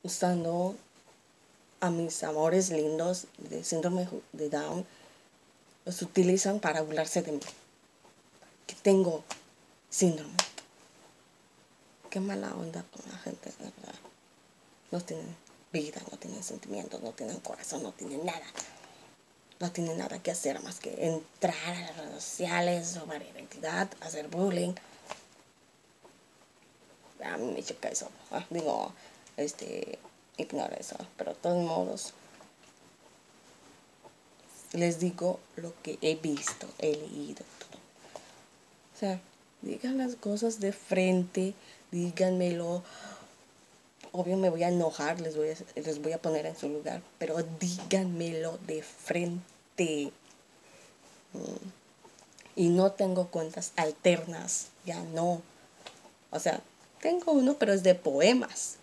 usando a mis amores lindos de síndrome de Down, los utilizan para burlarse de mí. Que tengo síndrome. Qué mala onda con la gente, ¿verdad? No tienen vida, no tienen sentimientos, no tienen corazón, no tienen nada. No tienen nada que hacer más que entrar a las redes sociales, robar identidad, hacer bullying. A mí me choca eso. Ignora eso. Pero de todos modos, les digo lo que he visto, he leído, todo. O sea, digan las cosas de frente, díganmelo. Obvio me voy a enojar, les voy a poner en su lugar, pero díganmelo de frente. Y no tengo cuentas alternas, ya no. O sea, tengo uno, pero es de poemas.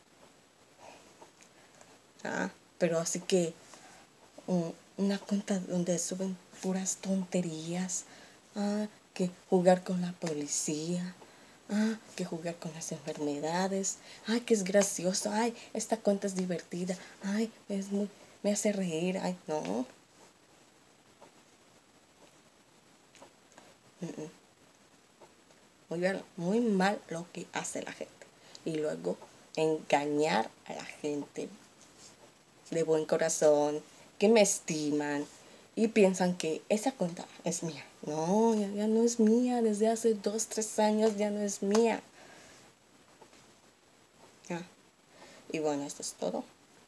Pero así que una cuenta donde suben puras tonterías. Que jugar con la policía. Que jugar con las enfermedades. Que es gracioso. Esta cuenta es divertida. Me hace reír. No. Muy mal lo que hace la gente. Y luego engañar a la gente de buen corazón, que me estiman y piensan que esa cuenta es mía. No, ya no es mía. Desde hace 2, 3 años ya no es mía. Y bueno, esto es todo.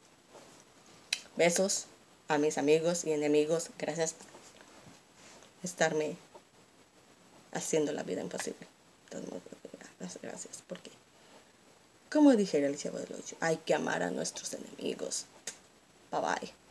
Besos a mis amigos y enemigos. Gracias por estarme haciendo la vida imposible. Gracias, porque como dijera el Chavo del Ocho, hay que amar a nuestros enemigos. Bye bye.